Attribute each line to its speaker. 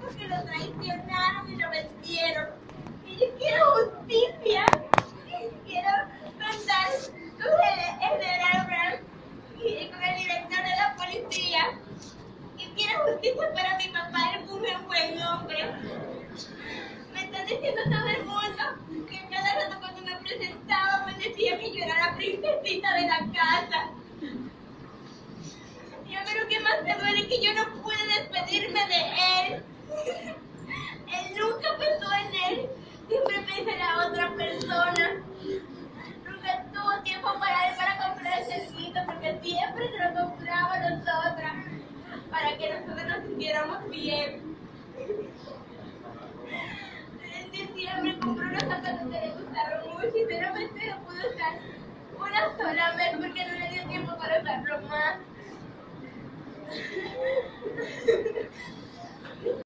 Speaker 1: porque lo traicionaron y lo vendieron. Y yo quiero justicia. Quiero contar con el general Brown y con el director de la policía. Y quiero justicia para mi papá, él fue un buen hombre. Me está diciendo todo el mundo que cada rato cuando me presentaba me decía que yo era la princesita de la casa. Y a mí lo que más me duele es que yo no pude despedirme de él. Él nunca pensó en él, siempre pensó en la otra persona. Nunca tuvo tiempo para él para comprar ese cerquito porque siempre se lo compraba a nosotras para que nosotros nos sintiéramos bien. En diciembre compró unos zapatos que le gustaron mucho y sinceramente lo pude usar una sola vez porque no le dio tiempo para usarlo más.